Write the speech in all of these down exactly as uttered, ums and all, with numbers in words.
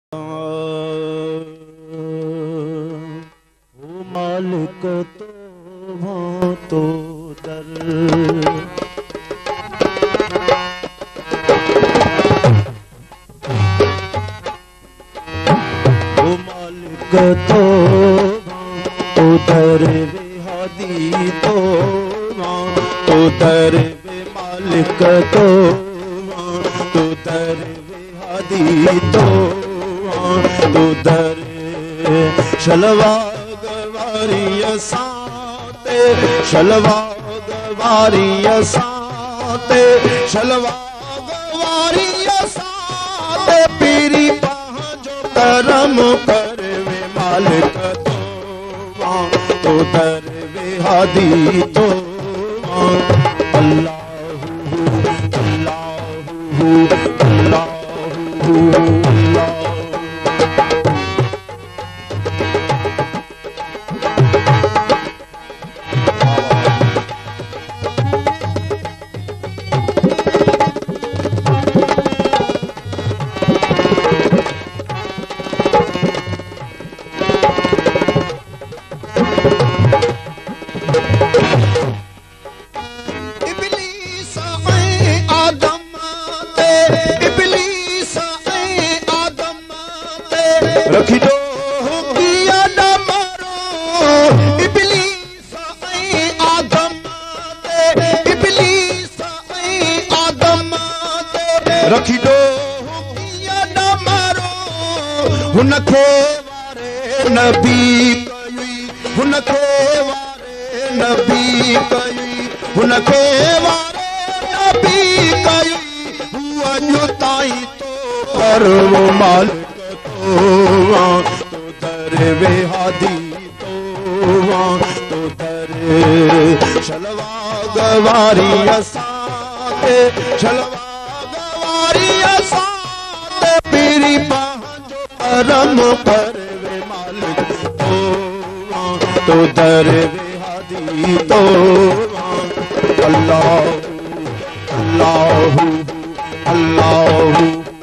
ओ मालिक तो भां तो दर ओ मालिक तो भां तो दर वे हादी तो भां तो दर वे मालिक तो भां तो दर वे हादी तो तो दर शलवा गवारी साते शलवा गवारी साते शलवा गवारी साते पीरी पहुँचो करम कर वे मालिक तो वहाँ तो दर वे हादी तो अल्लाह अल्लाह अल्लाह रखी दो किया न मारो इब्लीस ऐ आदम ते इब्लीस ऐ आदम ते रखी दो किया न मारो हुनखे वारे नबी कई हुनखे वारे नबी कई हुनखे वारे नबी कई हुआ ताई तो पर वो मालिक तो दर वे हादी तो तो दर शलवा गवारी साते शलवा गवारी साते पीरी पहुँचो करम पर वे मालिक तो तो दर वे हादी तो अल्लाह अल्लाह अल्लाह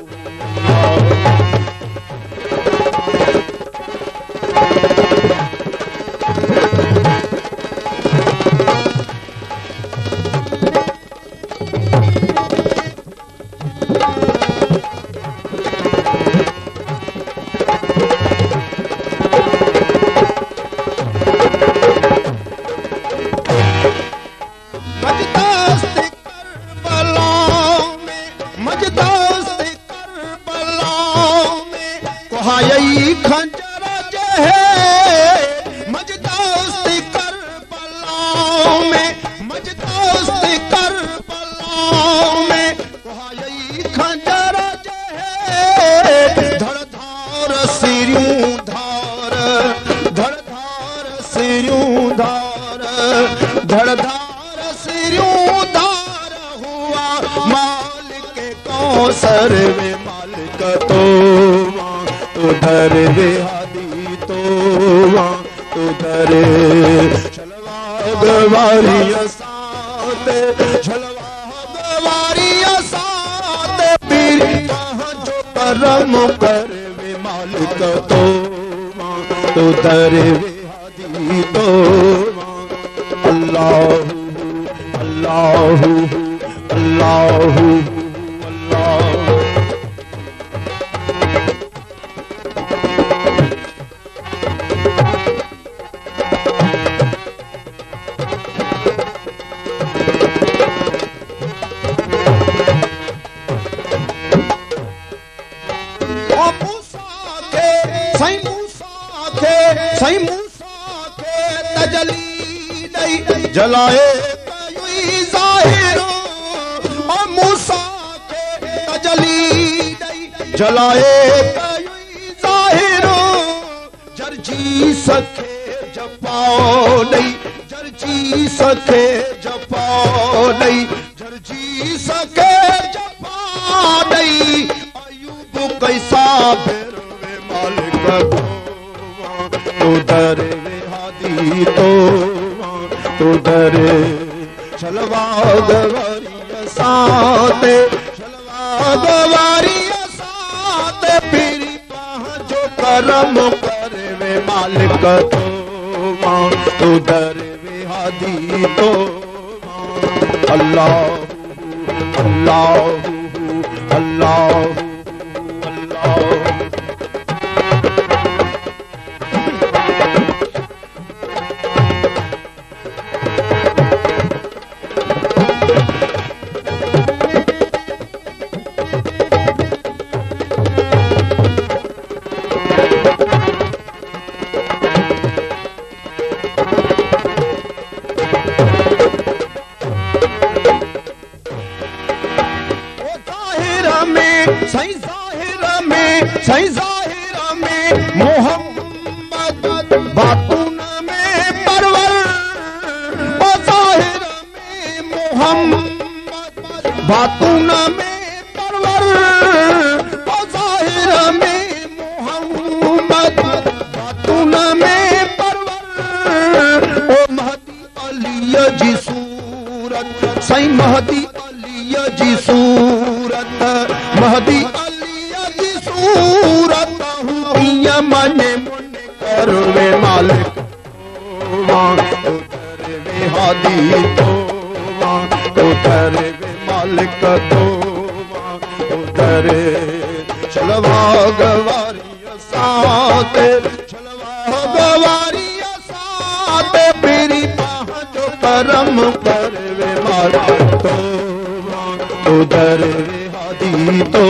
खंजर जहे मजदोस्ती कर बलाओं में मजदोस्ती कर बलाओं में कोहाई खंजर जहे धड़ धार सिरियों धार धड़ धार सिरियों धार धड़ धार सिरियों धार हुआ मालिक कौसर वे मालिक तो उधर वे हादी तो उधर शलवा गवारी साते शलवा गवारी साते पीर पहुँचो करम कर वे मालिक तो उधर वे हादी तो अल्लाह अल्लाह अल्लाह सही मूसा के तजली नहीं जलाए कई जाहिरो और मूसा के तजली नहीं जलाए कई जाहिरो जर्जी सके जपाओ नहीं जर्जी सके जपाओ नहीं जर्जी सके जपाओ नहीं अयूब कैसा बेरवे मालिक उधर वे हादी तो उधर शलवा गवारी साते शलवा गवारी साते पीरी करम कर वे मालिक तो मां तू दर वे हादी तो अल्लाह अल्लाह अल्लाह अल्लाह। सही ज़ाहिर में सही ज़ाहिर में मोहम्मद बातून में परवर ओ ज़ाहिर में मोहम्मद बातून में परवर ओ ज़ाहिर में मोहम्मद बातून में परवर ओ महदी अली जी सूरत सही महदी अली जी सूरत महदी अली जी सूरत हुआ मने मुने करवे मालिक उतर वे हादी तो उतर वे मालिक तो उतर चलवा गवारिया साते चलवा गवारिया साते मेरी बाह जो करम करवे मालिक तो उतर वे हादी तो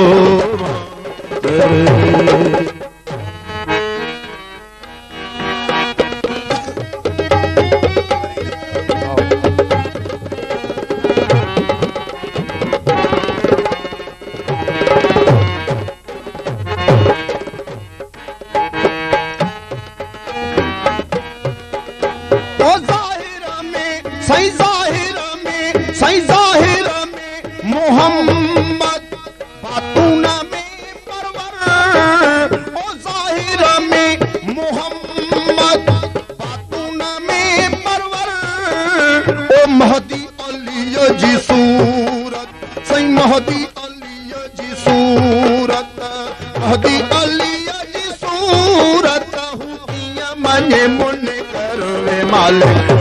सही ज़ाहिर में सही ज़ाहिर में मोहम्मद बातून में परवर ओ ज़ाहिर में मोहम्मद बातून में परवर ओ महदी अली जी सूरत सही महदी अली जी सूरत महदी अली जी सूरत हुआ मने मुने करवे मालिक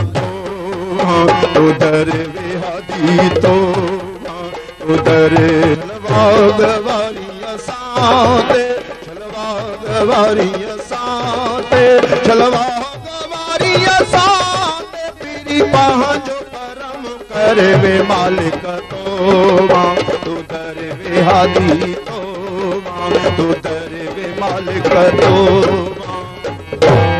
उधर वे हादी तो उधर चलवा गवारिया साते चलवा गवारिया साते चलवा गवारिया साते पीरी बाह जो करम करे वे मालिक तो उधर वे हादी तो उधर वे मालिक तो